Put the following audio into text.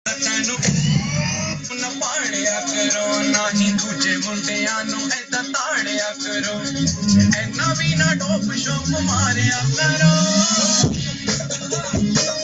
ਤੈਨੂੰ ਨਾ ਪਾੜਿਆ ਕਰੋ ਨਾ ਹੀ ਦੂਜੇ ਮੁੰਡਿਆਂ ਨੂੰ ਏਦਾਂ ਤਾੜਿਆ ਕਰੋ ਐਨਾ ਵੀ ਨਾ ਡੋਪ ਸ਼ੋਪ ਮਾਰਿਆ ਕਰੋ